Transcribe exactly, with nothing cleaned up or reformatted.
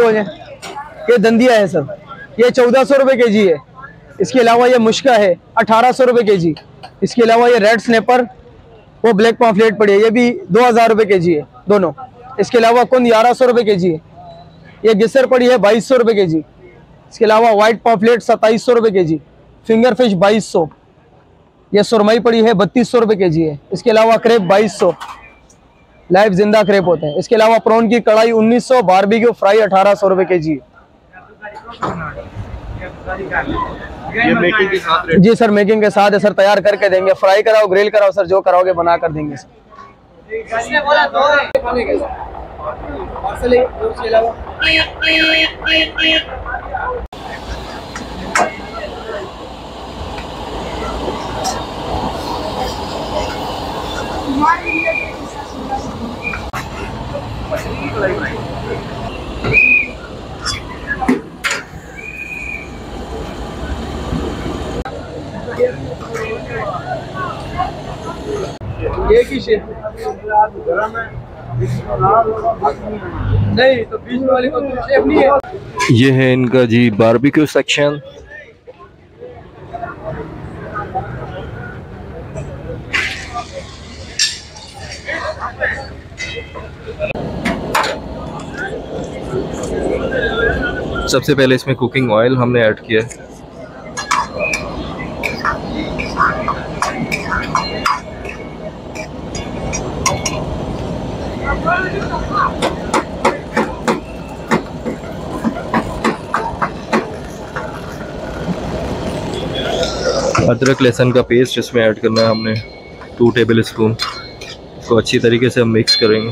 हो जाए। ये दंदिया है सर, ये चौदह सौ रुपये के जी है। इसके अलावा ये मुश्का है अठारह सौ रुपये के जी। इसके अलावा ये रेड स्नैपर वो ब्लैक पॉम्फलेट पड़ी है, ये भी दो हज़ार रुपये के जी है दोनों। इसके अलावा कुंद ग्यारह सौ रुपये के जी है। ये गिसर पड़ी है बाईस सौ रुपये के जी। इसके अलावा व्हाइट पॉम्फलेट सत्ताईस सौ रुपये के जी। फिंगर फिश बाईस सौ। ये सुरमई पड़ी है बत्तीस सौ रुपये के जी है। इसके अलावा क्रेप बाईस सौ, लाइव जिंदा क्रेप होते हैं। इसके अलावा प्रॉन की कढ़ाई उन्नीस सौ, बारबेक्यू फ्राई अठारह सौ रुपये के जी। ये मेकिंग के साथ जी सर, मेकिंग के साथ है सर, तैयार करके देंगे। फ्राई कराओ, ग्रिल कराओ सर, जो कराओगे बना कर देंगे सर। एक ही शेप नहीं तो बीच वाली को शेप नहीं है। ये है इनका जी बारबेक्यू सेक्शन। सबसे पहले इसमें कुकिंग ऑयल हमने ऐड किया है। अदरक लहसुन का पेस्ट इसमें ऐड करना है हमने टू टेबल स्पून। इसको अच्छी तरीके से हम मिक्स करेंगे।